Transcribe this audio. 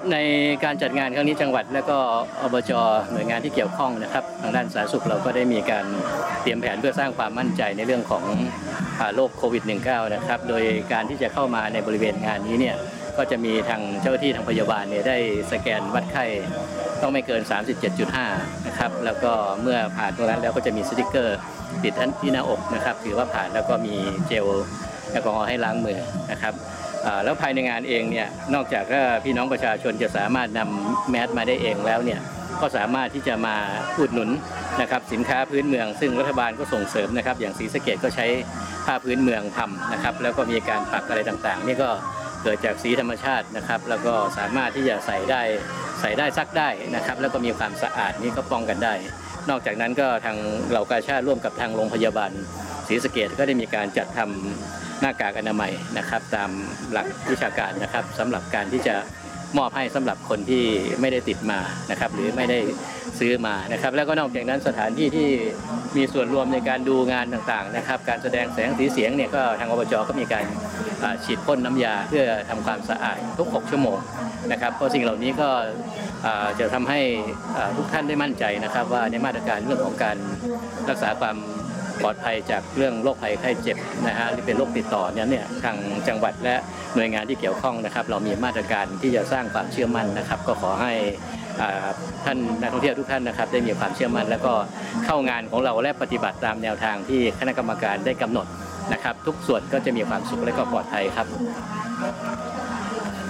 ในการจัดงานครั้งนี้จังหวัดและก็อบจหน่วยงานที่เกี่ยวข้องนะครับทางด้านสาธารณสุขเราก็ได้มีการเตรียมแผนเพื่อสร้างความมั่นใจในเรื่องของโรคโควิด -19 นะครับโดยการที่จะเข้ามาในบริเวณงานนี้เนี่ยก็จะมีทางเจ้าหน้าที่ทางพยาบาลเนี่ยได้สแกนวัดไข้ต้องไม่เกิน 37.5 นะครับแล้วก็เมื่อผ่านตรงนั้นแล้วก็จะมีสติ๊กเกอร์ติดที่หน้าอกนะครับถือว่าผ่านแล้วก็มีเจลแอลกอฮอล์ให้ล้างมือนะครับแล้วภายในงานเองเนี่ยนอกจากพี่น้องประชาชนจะสามารถนำแมสมาได้เองแล้วเนี่ยก็สามารถที่จะมาอุดหนุนนะครับสินค้าพื้นเมืองซึ่งรัฐบาลก็ส่งเสริมนะครับอย่างศรีสะเกษก็ใช้ผ้าพื้นเมืองทำนะครับแล้วก็มีการปักอะไรต่างๆนี่ก็เกิดจากสีธรรมชาตินะครับแล้วก็สามารถที่จะใส่ได้ซักได้นะครับแล้วก็มีความสะอาดนี่ก็ป้องกันได้นอกจากนั้นก็ทางเหล่ากาชาดร่วมกับทางโรงพยาบาลศรีสะเกษก็ได้มีการจัดทำหน้ากากอนามัยนะครับตามหลักวิชาการนะครับสำหรับการที่จะมอบให้สำหรับคนที่ไม่ได้ติดมานะครับหรือไม่ได้ซื้อมานะครับแล้วก็นอกจากนั้นสถานที่ที่มีส่วนรวมในการดูงานต่างๆนะครับการแสดงแสงสีเสียงเนี่ยก็ทางอบจก็มีการฉีดพ่นน้ำยาเพื่อทำความสะอาดทุก6ชั่วโมงนะครับเพราะสิ่งเหล่านี้ก็จะทำให้ทุกท่านได้มั่นใจนะครับว่าในมาตรการเรื่องของการรักษาความปลอดภัยจากเรื่องโรคภัยไข้เจ็บนะฮะที่เป็นโรคติดต่อเนี่ยทางจังหวัดและหน่วยงานที่เกี่ยวข้องนะครับเรามีมาตรการที่จะสร้างความเชื่อมั่นนะครับก็ขอให้ท่านนักท่องเที่ยวทุกท่านนะครับได้มีความเชื่อมั่นแล้วก็เข้างานของเราและปฏิบัติตามแนวทางที่คณะกรรมการได้กำหนดนะครับทุกส่วนก็จะมีความสุขและก็ปลอดภัยครับ